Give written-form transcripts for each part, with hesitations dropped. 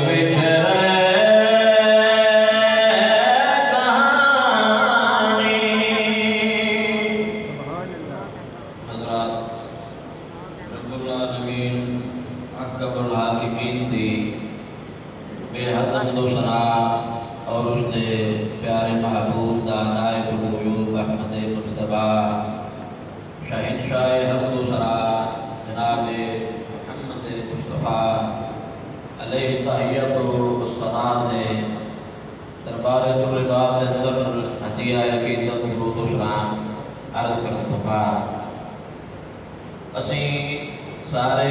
और उसके प्यारे महबूब नायबुल वजूद अहमद मुस्तफा शहंशाह हक़-उ-सरा जनाब मोहम्मद मुस्तफा अलैहि तहिय्यतु वस्सलाम ने दरबार तुलबाब के अंदर हदिया अक़ीदत दुरूद व सलाम अर्ज़ करने तो बाद असी सारे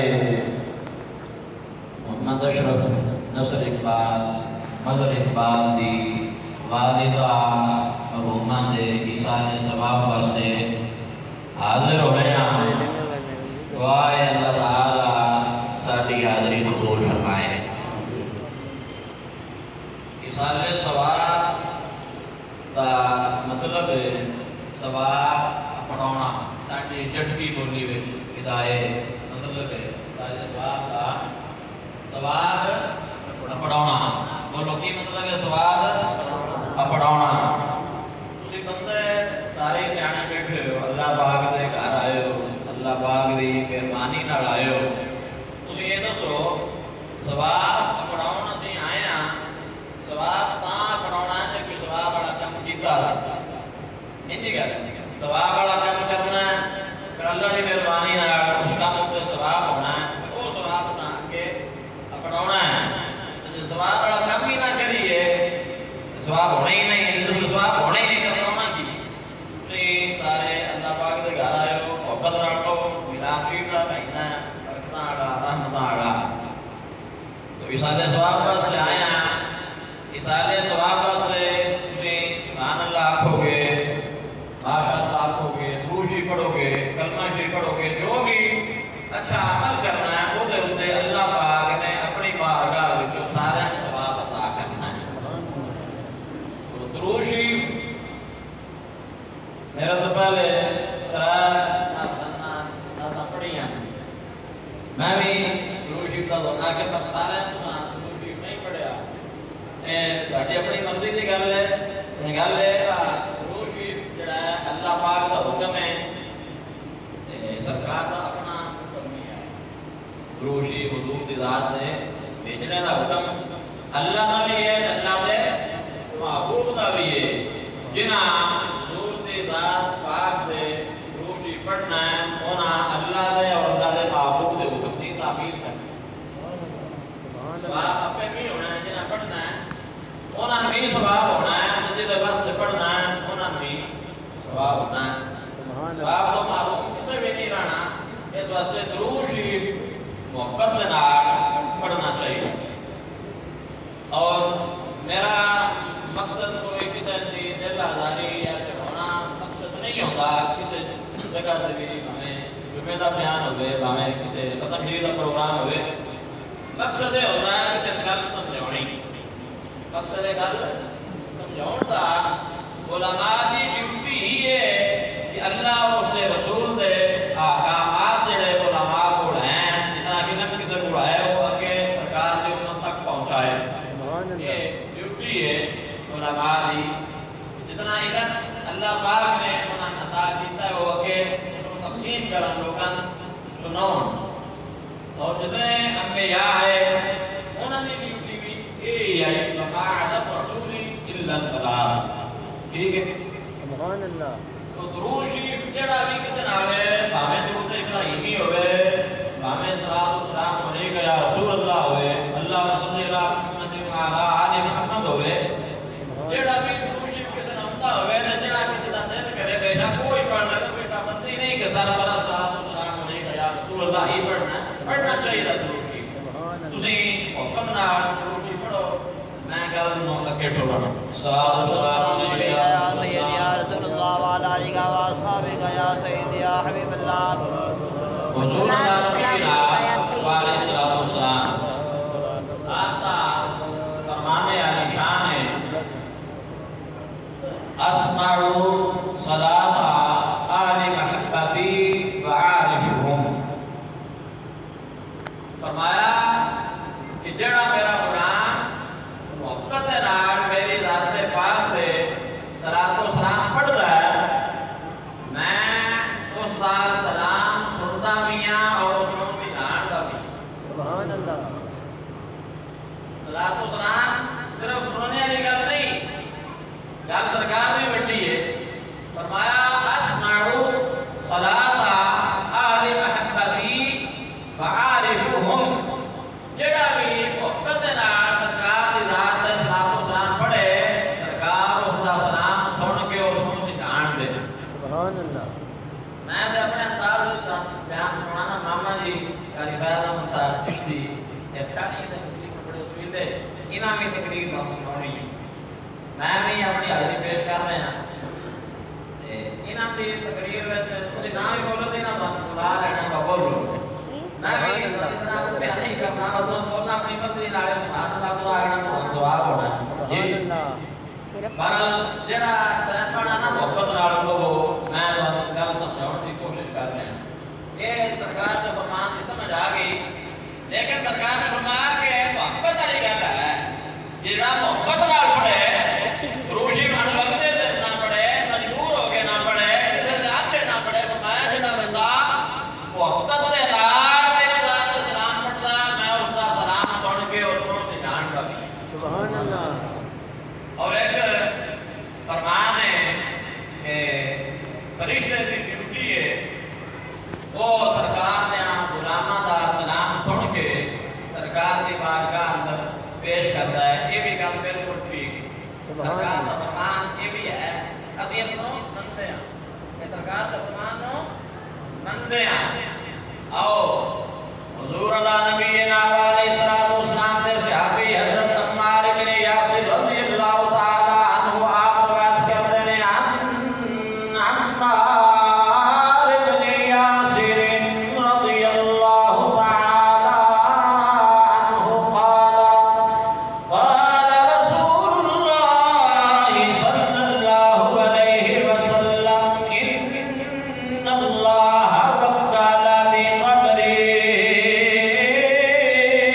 मोहम्मद अशरफ नसर इकबाल मज़हर इकबाल दी वालिदा मरहूमा दे ईसाने सवाब वास्ते हाजिर होए हैं। दुआ है अल्लाह ताला साडी हाज़री कबूल फरमाए। ईसाने सवाब दा मतलब है सवाब पढ़ाना साडी जटकी बोली विच हिदाए मतलब है सारे सवाब दा सवाब पढ़ाना। बोलो की मतलब है सवाब पढ़ाना। तुसी बंदे सारे सियाने बैठे हो अल्लाह पाक दे घर आए हो अल्लाह पाक दी मेहरबानी नाल आए हो। तुसी ये दसो सवाब पढ़ाउण असीं आए हां सवाब तां पढ़ाउणा जे कोई सवाब वाला काम कीता इंजी गल सवाब वाला काम करना फिर अल्लाह दी मेहरबानी नाल उस काम ते सवाब होना वो सवाब तां के पढ़ाउणा है। सवाब वाला काम ही ना करिए सवाब होना ही नहीं तो सवाब होना ही नहीं तो पढ़ाना की। तुसीं सारे अल्लाह पाक दे घर आए हो मोहब्बत नाल रहो मिलाद शरीफ दा महीना बरकतां वाला रहमतां वाला तो इसाले सवाब वास्ते आए हैं। इसाले सवाब वास्ते तुसीं सुभान अल्लाह आखोगे माशाअल्लाह आखोगे दुरूद शरीफ पढ़ोगे कलमा शरीफ पढ़ोगे जो भी अच्छा अमल करना है वो उत्ते अल्लाह पाक ने अपनी बारगाह विच सारे सवाब अता करना है। तो दुरूद शरीफ मेरा तो पहले पढ़िया मैं भी दुरूद शरीफ का होना कि पर सारे दुरूद शरीफ नहीं पढ़िया तुहाडी अपनी मर्जी की गल है दुरूद शरीफ जिहड़ा है अल्लाह पाक का हुक्म है सरकार का अपना हुक्म नहीं है। दुरूद शरीफ हुजूर दी ज़ात ने भेजने का हुक्म अल्लाह का भी है अल्लाह दे महबूब का भी है। जिन्हां हुजूर दी ज़ात पाक दे दुरूद शरीफ पढ़ना है उन्हां अल्लाह दे और अल्लाह दे महबूब दे हुक्म दी तामील करनी। सवाब आपे नहीं होना है जिन्हां पढ़ना है उन्हां भी सवाब होना है तो जिहदे वास्ते पढ़ना है उन्हां भी सवाब होना है। सवाब तो मालूम किसे भी नहीं रहना इस वास्ते दुरूद शरीफ मोहब्बत के नाल पढ़ना चाहिए। और मेरा मकसद कोई किसी की दिल आज़ारी या होना मकसद नहीं होता किसी जगह से भी हमें जुमे का बयान हो भावें किसी खत्म का प्रोग्राम हो मकसद यह होता है किसी गल समझानी मकसद गल समझाउण दा उलमा की ड्यूटी ही है कि अल्लाह और उसके रसूल दे अहकामात जिहड़े उलमा कोल हैं जितना कि नबी किसी को आए वो आगे सरकार के उम्मत तक पहुंचाए। ये ड्यूटी है उलमा दी। जितना इल्म अल्लाह पाक ने उन्हें अता किया है वो आगे तकसीम करन लोगों सुनाउण और जितने अंबिया आए उन्होंने ड्यूटी भी यही है वमा अला रसूली इल्ला बलाग। ठीक है सुभान अल्लाह। तो दुरूद शरीफ जेड़ा भी किसी नाल है भावें दुरूद इब्राहिमी होवे भावें सलात व सलाम अलैका या रसूल अल्लाह होवे अल्लाह सल्ली अला मुहम्मद व अला आलि मुहम्मद होवे जेड़ा भी दुरूद शरीफ किसी नाल हुंदा होवे ते जेड़ा किसी दा दिल करे बेशक कोई पढ़ ले कोई पाबंदी नहीं कि सारा बड़ा सलात व सलाम अलैका या रसूल अल्लाह ही पढ़ना चाहिए दुरूद शरीफ। तुसीं मोहब्बत नाल दुरूद शरीफ पढ़ो मैं गल नु अगे टोला सलात व सलाम अलैका या सय्यदी या रसूलुल्लाह व अला आलिहि व अस्हाबिहि या सय्यदी या हबीबल्लाह हुजूर आता फरमाने वाली शान है अस्माउ सलाता आलि महब्बती व आरिफुहुम। फरमाया कि जेड़ा मेरा गुलाम सिर्फ सुनने वाली गल नहीं, गल सरकार दी वड्डी है। फरमाया अस्माउ सलाता आलि महब्बती वआरिफुहुम, जेड़ा भी मोहब्बत दे नाल सरकार दी जात ते सलाम पढ़े, सरकार उसदा सलाम सुन के उसको जान दे। सुभान अल्लाह। मैं तो अपने अंदाज में बयान सुनाना मामा जी कारी फैज़ अहमद साहब चिश्ती इफ्तारी दे बड़े उसूल दे इनामी तकरीर होनी है। मैं भी अपनी हाजिरी पेश कर रहे हैं ते इना दी तकरीर विच तुसीं ना भी बोलो ते ना बुला लेना तो बोलो। मैं भी इतना बयान नहीं करना, मतलब बोलना अपनी मर्जी नाल सुभान अल्लाह तो आगना तो जवाब होना जी। पर जेड़ा पढ़ा ना मोहब्बत नाल बोलो, मैं गल समझाउण दी कोशिश कर रहा हूं। ये सरकार जो फरमान की समझ आ गई, लेकिन सरकार ने फरमाया कि मोहब्बत वाली गल है, जेड़ा मोहब्बत नाल पढ़े, रोशी मन लगदे ते ना पढ़े, मजबूर हो के ना पढ़े, किसी से आखे ना पढ़े। फरमाया जेड़ा बंदा मोहब्बत दे नाल मेरे जात ते सलाम पढ़दा, मैं उसदा सलाम सुन के उसको जान दा भी। सुभान अल्लाह। और एक फरमान है कि फरिश्ते की ड्यूटी है वो सरकार ने गुलामा दा सलाम सुन के सरकार की बारगाह अंदर पेश करता है। ये भी गल बिल्कुल ठीक, सरकार का फरमान ये भी है, असि इसको मनते हैं कि सरकार का फरमान नो मनते हैं। आओ हुजूर अल्लाह नबी ना अलैहिस्सलातु वस्सलाम दे सहाबी हजरत अम्मार इब्न यासिर रज़ियल्लाहु ताला अन्हु आप बात करते ने अम्मार इब्न यासिर रज़ियल्लाहु ताला अन्हु قال رسول الله صلى الله عليه وسلم إن الله وكل بقبري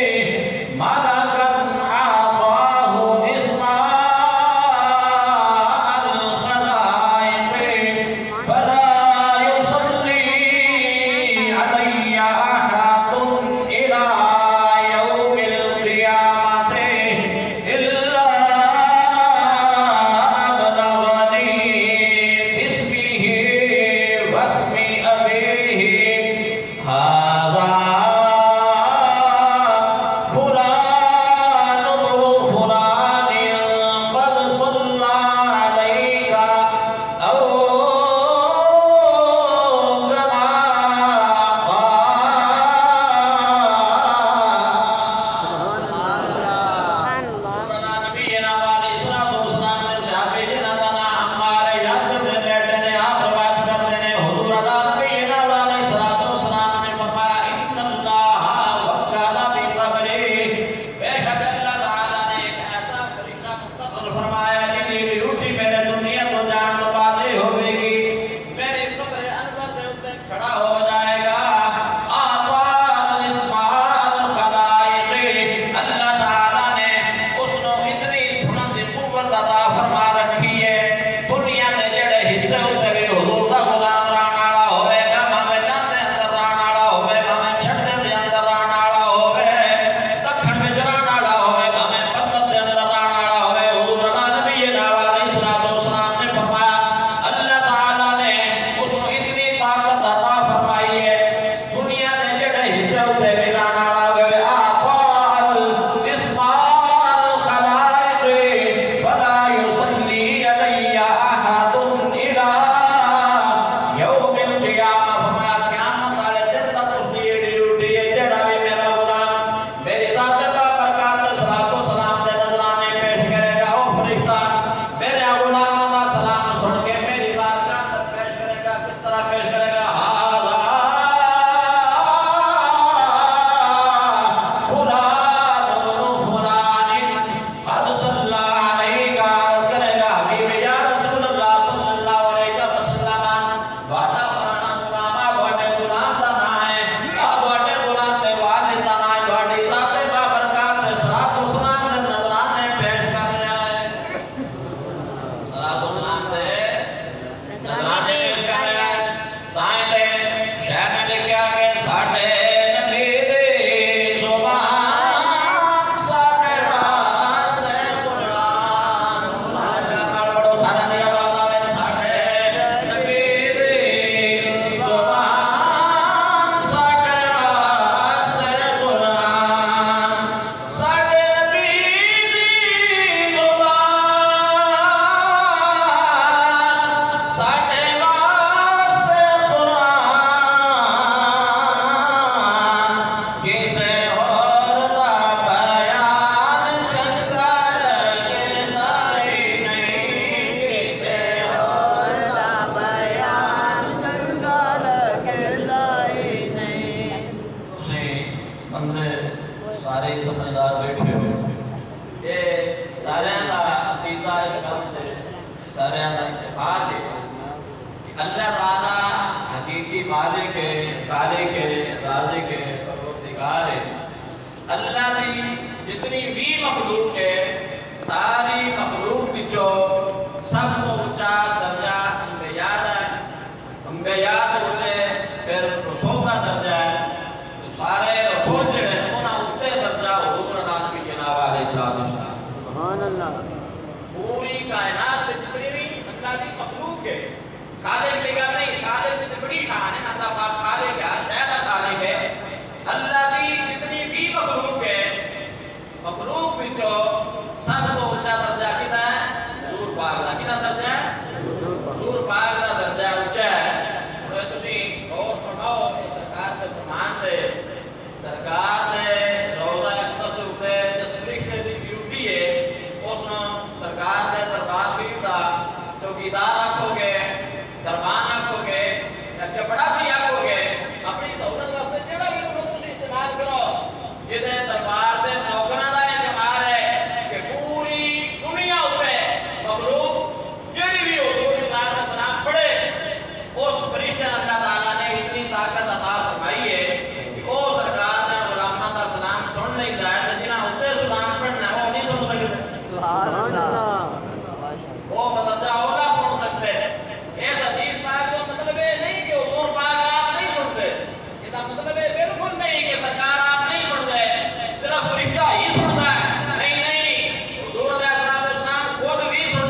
अलैहिस्सलाम। सुभान अल्लाह। पूरी कायनात में जितनी भी अल्लाह की मखलूक है, खालिक लेगा नहीं, खालिक की बड़ी शान है, अल्लाह पाक खालिक है, शायद खालिक है। अल्लाह की जितनी भी मखलूक है, मखलूक विचो सब तो ऊंचा दर्जा कितना है? हजूर पाक दा। कितना दर्जा है? हजूर पाक दा दर्जा ऊंचा है। तो तुसी और फरमाओ कि सरकार के फरमान दे, सरकार ने रोजा अक़दस उते जिस फरिश्ते दी ड्यूटी है, उसनो सरकार के दरबार शरीफ दा चौकीदार आखोगे, दरबान आखोगे, या चपड़ासी आखोगे, अपनी सहूलत वास्ते जेड़ा भी लोग तुसी इस्तेमाल करो। ये दे दरबार दे नौकरां दा इतमार है कि पूरी दुनिया उते मखलूक जेड़ी भी हो हजूर दा सलाम पढ़े, उस फरिश्ते अल्लाह ताला ने इतनी ताकत अता फरमाई है कि ओ सरकार ने गुलामां दा सलाम सुन लेंदा है, जिन्हां उत्ते सलाम पढ़ना वो नहीं सुन सकदे। सुभान